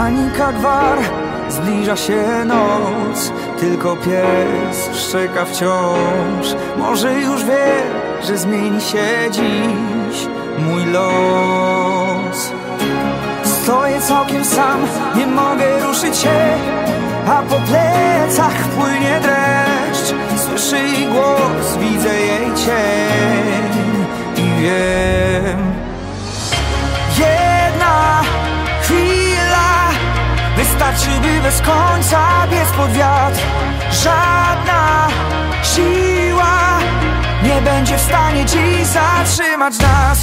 Panika, gwar, zbliża się noc. Tylko pies szczeka wciąż. Może już wie, że zmieni się dziś mój los. Stoję całkiem sam, nie mogę ruszyć się, a po plecach płynie dreszcz. Słyszę jej głos, widzę jej cień i wiem. Jedna chwila wystarczy, by bez końca biec pod wiatr. Żadna siła nie będzie w stanie dziś zatrzymać nas.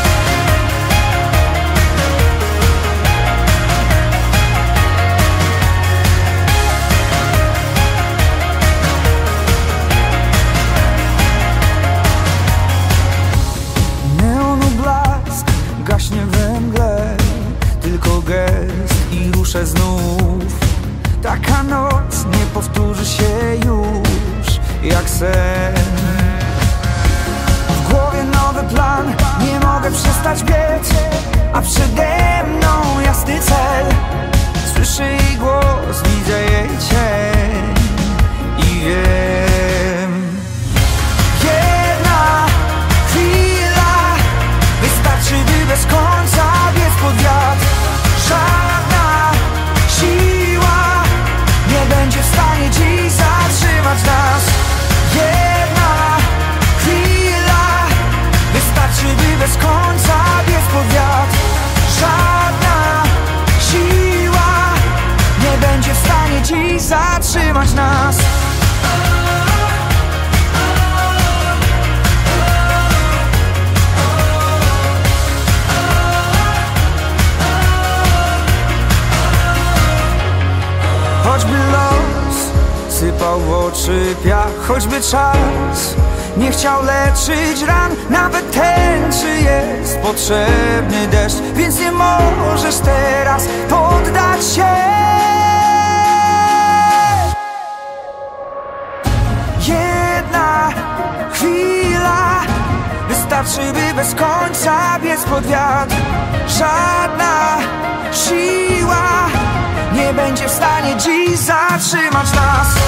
Neonu blask gaśnie we mgle, tylko gest i ruszę znów. Taka noc nie powtórzy się już jak sen. W głowie nowy plan, nie mogę przestać biec, a przede mną jasny cel. Słyszę jej głos, widzę jej cień i wiem. Jedna chwila wystarczy, by bez końca biec pod wiatr. Żadna siła nie będzie w stanie dziś zatrzymać nas. Jedna chwila wystarczy, by bez końca biec pod wiatr. Żadna siła nie będzie w stanie dziś zatrzymać nas. Choćby los sypał w oczy piach, choćby czas nie chciał leczyć ran, nawet tęczy jest potrzebny deszcz, więc nie możesz teraz poddać się. Jedna chwila wystarczy, by bez końca biec pod wiatr. Żadna siła nie będzie w stanie dziś zatrzymać nas.